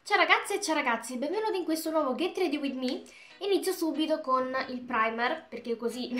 Ciao ragazze e ciao ragazzi, benvenuti in questo nuovo Get Ready With Me. Inizio subito con il primer, perché così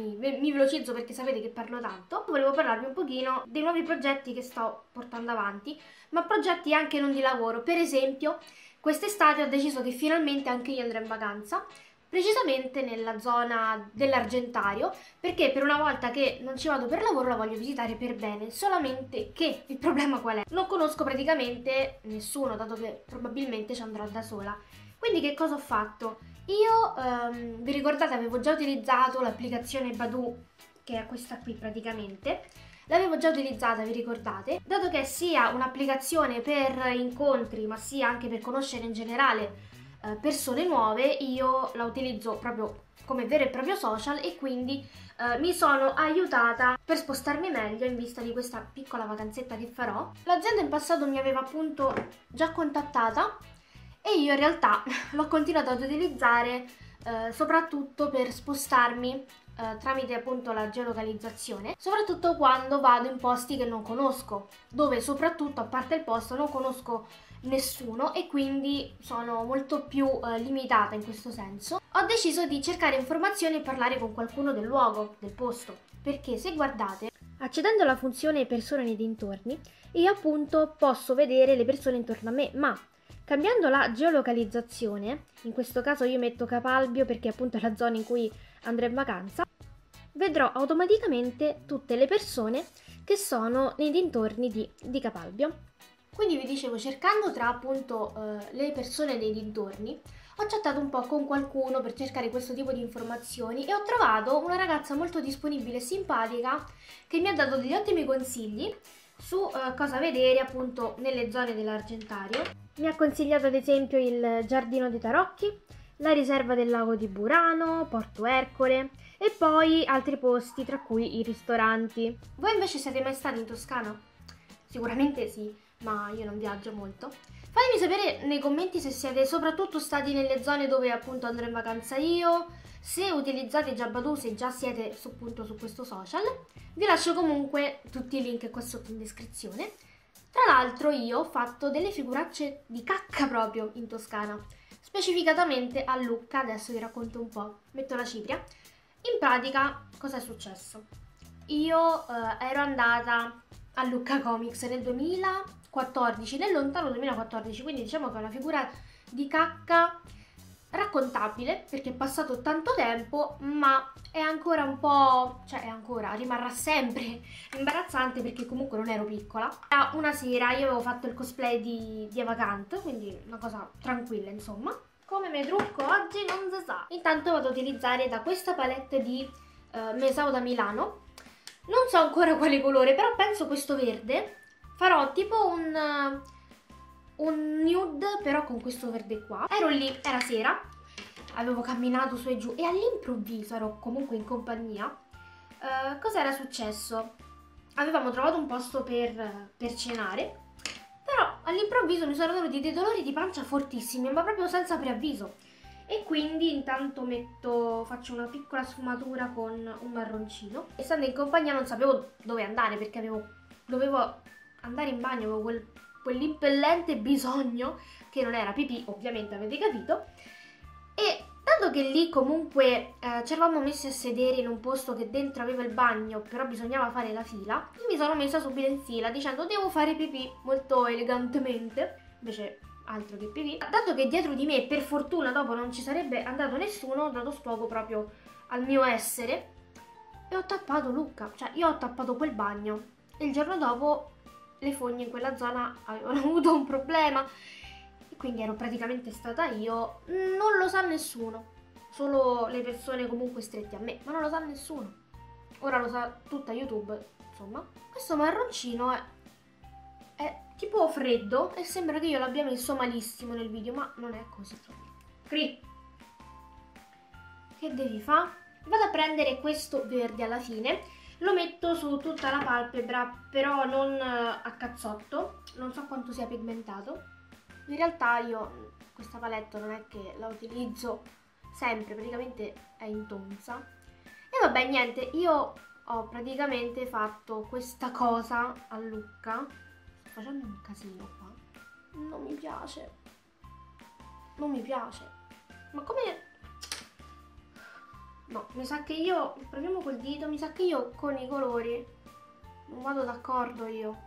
mi velocizzo perché sapete che parlo tanto. Volevo parlarvi un pochino dei nuovi progetti che sto portando avanti, ma progetti anche non di lavoro. Per esempio, quest'estate ho deciso che finalmente anche io andrò in vacanza, precisamente nella zona dell'Argentario, perché per una volta che non ci vado per lavoro la voglio visitare per bene, solamente che il problema qual è? Non conosco praticamente nessuno, dato che probabilmente ci andrò da sola. Quindi che cosa ho fatto? Io, vi ricordate, avevo già utilizzato l'applicazione Badoo, che è questa qui praticamente. L'avevo già utilizzata, vi ricordate? Dato che sia un'applicazione per incontri, ma sia anche per conoscere in generale persone nuove, io la utilizzo proprio come vero e proprio social e quindi mi sono aiutata per spostarmi meglio in vista di questa piccola vacanzetta che farò. L'azienda in passato mi aveva appunto già contattata e io in realtà l'ho continuato ad utilizzare soprattutto per spostarmi tramite appunto la geolocalizzazione, soprattutto quando vado in posti che non conosco, dove soprattutto a parte il posto non conosco nessuno e quindi sono molto più limitata in questo senso. Ho deciso di cercare informazioni e parlare con qualcuno del luogo, del posto, perché se guardate, accedendo alla funzione persone nei dintorni, io appunto posso vedere le persone intorno a me, ma cambiando la geolocalizzazione, in questo caso io metto Capalbio perché appunto è la zona in cui andrò in vacanza, vedrò automaticamente tutte le persone che sono nei dintorni di Capalbio. Quindi vi dicevo, cercando tra appunto le persone dei dintorni, ho chattato un po' con qualcuno per cercare questo tipo di informazioni e ho trovato una ragazza molto disponibile e simpatica che mi ha dato degli ottimi consigli su cosa vedere appunto nelle zone dell'Argentario. Mi ha consigliato ad esempio il Giardino dei Tarocchi, la riserva del lago di Burano, Porto Ercole e poi altri posti tra cui i ristoranti. Voi invece siete mai stati in Toscana? Sicuramente sì, ma io non viaggio molto. Fatemi sapere nei commenti se siete soprattutto stati nelle zone dove appunto andrò in vacanza io, se utilizzate già Badoo, se già siete appunto su questo social. Vi lascio comunque tutti i link qua sotto in descrizione. Tra l'altro io ho fatto delle figuracce di cacca proprio in Toscana, specificatamente a Lucca, adesso vi racconto un po', metto la cipria. In pratica cosa è successo? Io ero andata a Lucca Comics nel 2014, nel lontano 2014, quindi diciamo che è una figura di cacca raccontabile perché è passato tanto tempo, ma è ancora un po', cioè è ancora, rimarrà sempre imbarazzante perché comunque non ero piccola. Una sera io avevo fatto il cosplay di Eva Kant, quindi una cosa tranquilla insomma. Come mi trucco oggi non si sa. Intanto vado ad utilizzare da questa palette di Mesao da Milano. Non so ancora quale colore, però penso questo verde. Farò tipo un nude, però con questo verde qua. Ero lì, era sera, avevo camminato su e giù e all'improvviso, ero comunque in compagnia. Cos'era successo? Avevamo trovato un posto per cenare, però all'improvviso mi sono venuti dei dolori di pancia fortissimi, ma proprio senza preavviso. E quindi intanto faccio una piccola sfumatura con un marroncino. Essendo in compagnia non sapevo dove andare perché dovevo andare in bagno, avevo quell'impellente bisogno, che non era pipì, ovviamente avete capito. E dato che lì comunque ci eravamo messi a sedere in un posto che dentro aveva il bagno, però bisognava fare la fila, io mi sono messa subito in fila dicendo devo fare pipì molto elegantemente, invece altro che pipì. Dato che dietro di me per fortuna dopo non ci sarebbe andato nessuno, ho dato sfogo proprio al mio essere e ho tappato Lucca, cioè io ho tappato quel bagno e il giorno dopo le fogne in quella zona avevano avuto un problema e quindi ero praticamente stata io. Non lo sa nessuno, solo le persone comunque strette a me, ma non lo sa nessuno. Ora lo sa tutta YouTube, insomma. Questo marroncino è tipo freddo e sembra che io l'abbia messo malissimo nel video, ma non è così. Cri, che devi fare? Vado a prendere questo verde alla fine, lo metto su tutta la palpebra, però non a cazzotto, non so quanto sia pigmentato. In realtà io questa palette non è che la utilizzo sempre, praticamente è intonsa. E vabbè, niente, io ho praticamente fatto questa cosa a Lucca. Sto facendo un casino qua, non mi piace. non mi piace. Ma come... No, mi sa che io... Proviamo col dito, mi sa che io con i colori non vado d'accordo io.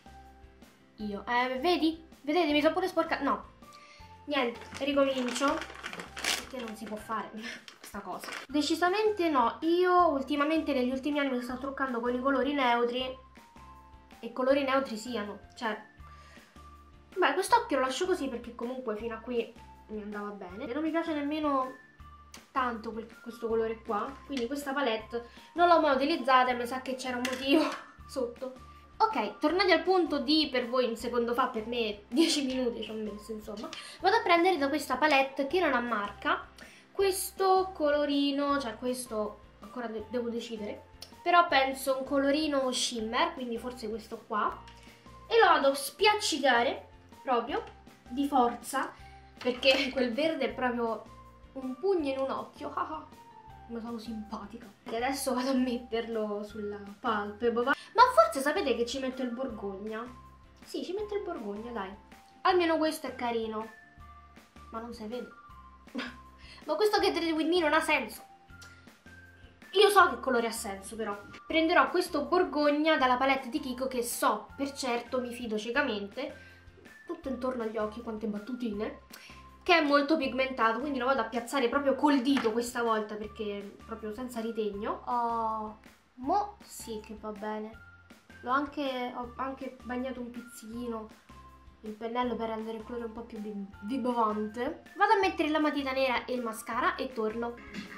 Vedi? Vedete, mi sono pure sporcata. No, niente, ricomincio. Perché non si può fare questa cosa. Decisamente no, io ultimamente negli ultimi anni mi sto truccando con i colori neutri. E colori neutri siano, cioè... Beh, quest'occhio lo lascio così perché comunque fino a qui mi andava bene. E non mi piace nemmeno tanto questo colore qua, quindi questa palette non l'ho mai utilizzata e mi sa che c'era un motivo sotto. Ok, tornati al punto di per voi un secondo fa, per me 10 minuti ci ho messo, insomma. Vado a prendere da questa palette che non ha marca questo colorino, cioè questo ancora devo decidere, però penso un colorino shimmer, quindi forse questo qua, e lo vado a spiaccicare proprio di forza perché quel verde è proprio un pugno in un occhio. Ma sono simpatica. E adesso vado a metterlo sulla palpebra. Ma forse sapete che ci metto il Borgogna? Sì, ci metto il Borgogna, dai. Almeno questo è carino. Ma non si vede. Ma questo Get Ready With Me non ha senso. Io so che colore ha senso, però. Prenderò questo Borgogna dalla palette di Kiko che so, per certo, mi fido ciecamente. Tutto intorno agli occhi, quante battutine. Che è molto pigmentato, quindi lo vado a piazzare proprio col dito questa volta perché proprio senza ritegno. Oh, mo sì che va bene. Ho anche bagnato un pizzichino il pennello per rendere il colore un po' più vibrante. Vado a mettere la matita nera e il mascara e torno.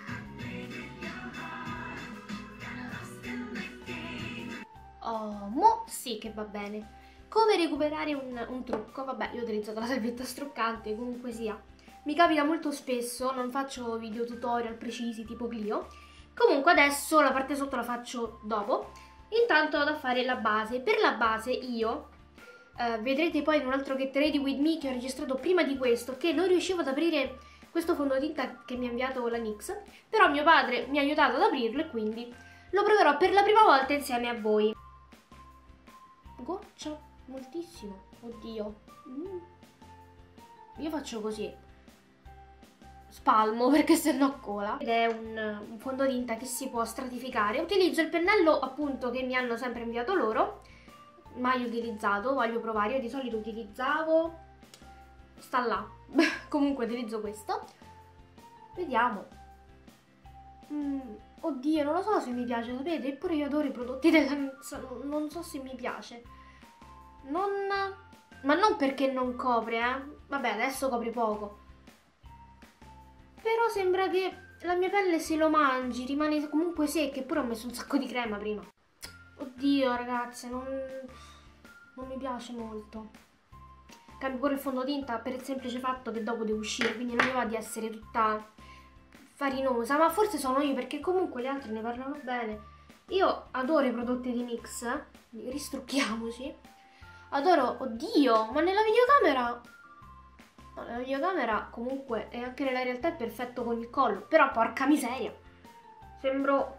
Oh, mo sì che va bene. Come recuperare un trucco? Vabbè, io ho utilizzato la salvietta struccante, comunque sia. Mi capita molto spesso, non faccio video tutorial precisi tipo Clio. Comunque adesso la parte sotto la faccio dopo. Intanto vado a fare la base. Per la base io, vedrete poi in un altro Get Ready With Me che ho registrato prima di questo, che non riuscivo ad aprire questo fondotinta che mi ha inviato la NYX. Però mio padre mi ha aiutato ad aprirlo e quindi lo proverò per la prima volta insieme a voi. Goccia moltissimo, oddio. Io faccio così, spalmo perché sennò cola. Ed è un fondotinta che si può stratificare. Utilizzo il pennello appunto che mi hanno sempre inviato loro, mai utilizzato, voglio provare. Io di solito utilizzavo, sta là. Comunque utilizzo questo. Vediamo. Oddio, non lo so se mi piace, sapete? Eppure io adoro i prodotti della NYX, non so se mi piace. Ma non perché non copre, Vabbè, adesso copre poco. Però sembra che la mia pelle se lo mangi, rimane comunque secca, eppure ho messo un sacco di crema prima. Oddio, ragazze, non mi piace molto. Cambio pure il fondotinta per il semplice fatto che dopo devo uscire, quindi non mi va di essere tutta farinosa, ma forse sono io perché comunque le altre ne parlano bene. Io adoro i prodotti di NYX, ristrucchiamoci. Adoro, oddio, ma nella videocamera... No, nella videocamera comunque e anche nella realtà è perfetto con il collo, però porca miseria, sembro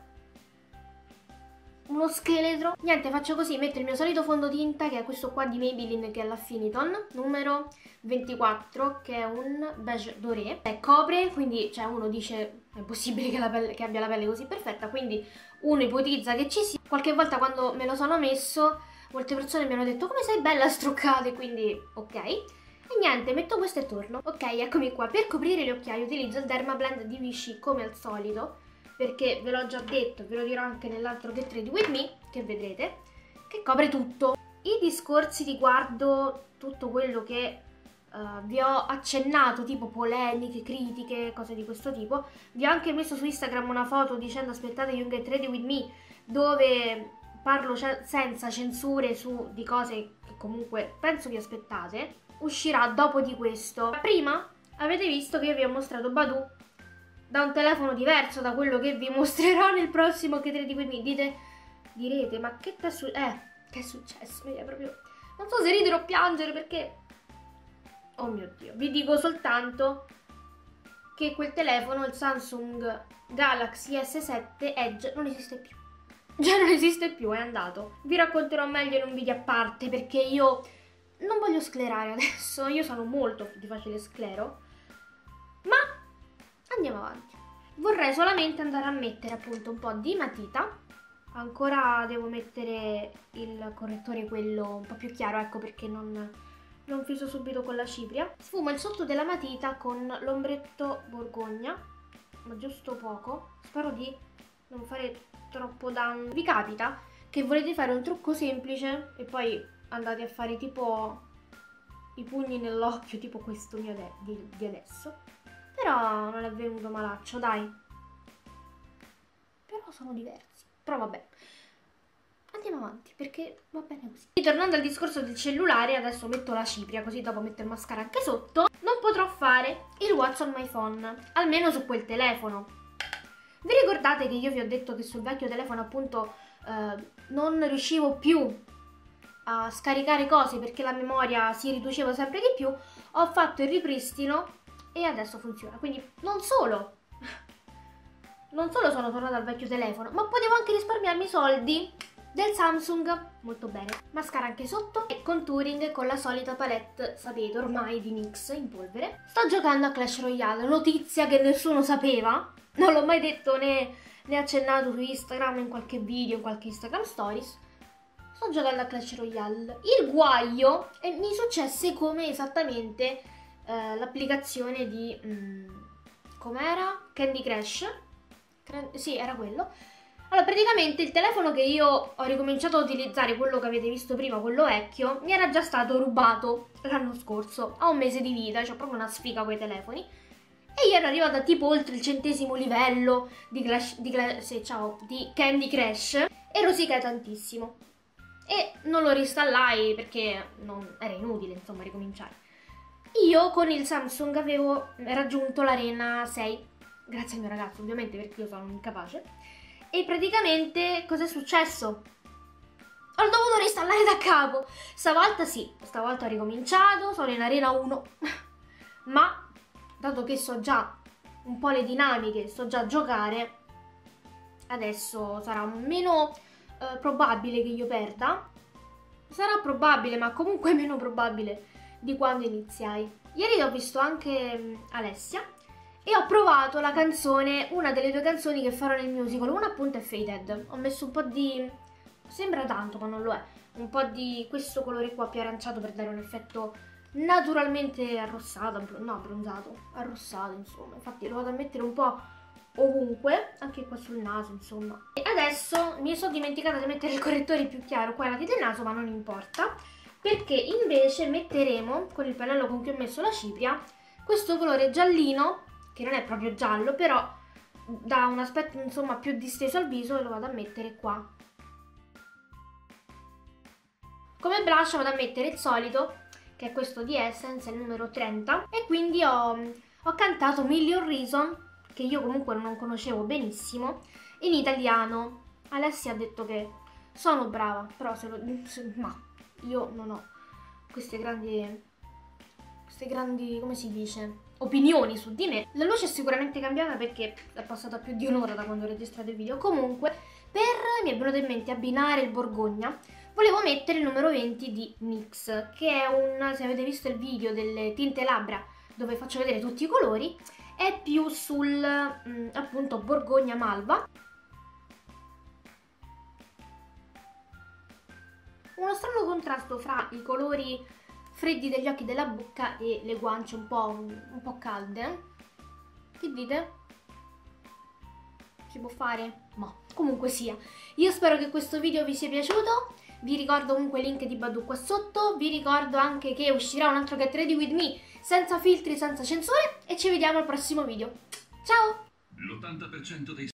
uno scheletro. Niente, faccio così, metto il mio solito fondotinta che è questo qua di Maybelline che è l'Affiniton, numero 24, che è un beige doré. Copre, quindi cioè uno dice è possibile che abbia la pelle così perfetta, quindi uno ipotizza che ci sia. Qualche volta quando me lo sono messo, molte persone mi hanno detto come sei bella struccata, quindi ok. E niente, metto questo e torno. Ok, eccomi qua. Per coprire le occhiaie utilizzo il Dermablend di Vichy come al solito, perché ve l'ho già detto, ve lo dirò anche nell'altro Get Ready With Me, che vedrete, che copre tutto. I discorsi riguardo tutto quello che vi ho accennato, tipo polemiche, critiche, cose di questo tipo, vi ho anche messo su Instagram una foto dicendo aspettate un Get Ready With Me, dove parlo senza censure di cose che comunque penso vi aspettate. Uscirà dopo di questo. Prima avete visto che io vi ho mostrato Badoo da un telefono diverso da quello che vi mostrerò nel prossimo Get Ready With Me. Direte, ma che è successo? Mi è proprio... non so se ridere o piangere perché... oh mio Dio. Vi dico soltanto che quel telefono, il Samsung Galaxy S7 Edge, non esiste più. Già non esiste più, è andato. Vi racconterò meglio in un video a parte perché io... non voglio sclerare adesso, io sono molto di facile sclero Andiamo avanti. Vorrei solamente andare a mettere appunto un po' di matita. Ancora devo mettere il correttore, quello un po' più chiaro, ecco perché non fiso subito con la cipria. Sfumo il sotto della matita con l'ombretto Borgogna, ma giusto poco. Spero di non fare troppo danno. Vi capita che volete fare un trucco semplice e poi andate a fare tipo i pugni nell'occhio, tipo questo mio di adesso? Però non è venuto malaccio, dai. Però sono diversi. Però vabbè. Andiamo avanti, perché va bene così. Tornando al discorso del cellulare, adesso metto la cipria, così dopo metto il mascara anche sotto. Non potrò fare il What's on my phone, almeno su quel telefono. Vi ricordate che io vi ho detto che sul vecchio telefono appunto non riuscivo più a scaricare cose perché la memoria si riduceva sempre di più? Ho fatto il ripristino e adesso funziona. Quindi non solo sono tornata al vecchio telefono, ma potevo anche risparmiarmi i soldi del Samsung. Molto bene. Mascara anche sotto e contouring con la solita palette, sapete ormai, di NYX in polvere. Sto giocando a Clash Royale, notizia che nessuno sapeva. Non l'ho mai detto né accennato su Instagram, in qualche video, in qualche Instagram Stories. Sto giocando a Clash Royale. Il guaio mi successe come esattamente l'applicazione di... com'era? Candy Crush. Sì, era quello. Allora, praticamente il telefono che io ho ricominciato a utilizzare, quello che avete visto prima, quello vecchio, mi era già stato rubato l'anno scorso, a un mese di vita, c'ho proprio una sfiga con i telefoni. E io ero arrivata tipo oltre il 100° livello di Candy Crush e rosicai tantissimo. E non lo reinstallai perché era inutile, insomma, ricominciare. Io con il Samsung avevo raggiunto l'arena 6, grazie al mio ragazzo ovviamente perché io sono incapace. E praticamente cosa è successo? Ho dovuto reinstallare da capo. Stavolta sì, stavolta ho ricominciato, sono in arena 1. Ma dato che so già un po' le dinamiche, so già giocare, adesso sarà meno probabile che io perda. Sarà probabile, ma comunque meno probabile di quando iniziai. Ieri ho visto anche Alessia e ho provato la canzone, una delle 2 canzoni che farò nel musical. Una appunto è Faded. Ho messo un po' di... sembra tanto ma non lo è. Un po' di questo colore qua più aranciato per dare un effetto naturalmente arrossato, no bronzato, arrossato insomma. Infatti lo vado a mettere un po' ovunque, anche qua sul naso insomma. E adesso mi sono dimenticata di mettere il correttore più chiaro qua ai lati del naso, ma non importa, perché invece metteremo con il pennello con cui ho messo la cipria questo colore giallino, che non è proprio giallo, però dà un aspetto insomma più disteso al viso, e lo vado a mettere qua. Come blush vado a mettere il solito, che è questo di Essence, il numero 30, e quindi ho cantato Million Reason, che io comunque non conoscevo benissimo, in italiano. Alessia ha detto che sono brava, però ma io non ho queste grandi, come si dice, opinioni su di me. La luce è sicuramente cambiata perché è passata più di un'ora da quando ho registrato il video. Comunque, mi è venuto in mente abbinare il Borgogna, volevo mettere il numero 20 di NYX, che è se avete visto il video delle tinte labbra dove faccio vedere tutti i colori, è più sul appunto Borgogna Malva. Uno strano contrasto fra i colori freddi degli occhi, della bocca e le guance un po' calde. Che dite? Si può fare? Ma comunque sia, io spero che questo video vi sia piaciuto. Vi ricordo comunque il link di Badoo qua sotto. Vi ricordo anche che uscirà un altro Get Ready With Me senza filtri, senza censure, e ci vediamo al prossimo video. Ciao! L'80% dei